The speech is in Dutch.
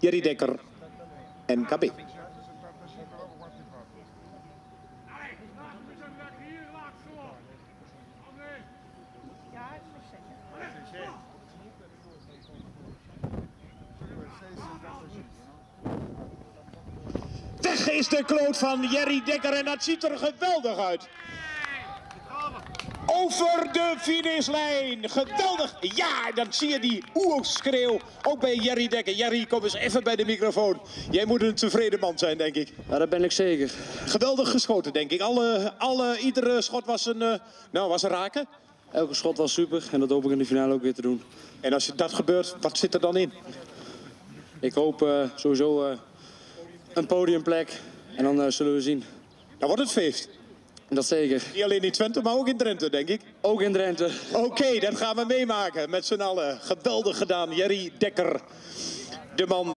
Jerry Dekker en KB. Weg is de kloot van Jerry Dekker en dat ziet er geweldig uit. Over de finishlijn. Geweldig. Ja, dan zie je die oerschreeuw. Ook bij Jerry Dekker. Jerry, kom eens even bij de microfoon. Jij moet een tevreden man zijn, denk ik. Ja, dat ben ik zeker. Geweldig geschoten, denk ik. Iedere schot was was een raken. Elke schot was super en dat hoop ik in de finale ook weer te doen. En als dat gebeurt, wat zit er dan in? Ik hoop sowieso een podiumplek en dan zullen we zien. Dan wordt het feest. Dat zeker. Niet alleen in Twente, maar ook in Drenthe, denk ik. Ook in Drenthe. Oké, dat gaan we meemaken met z'n allen. Geweldig gedaan, Jerry Dekker. De man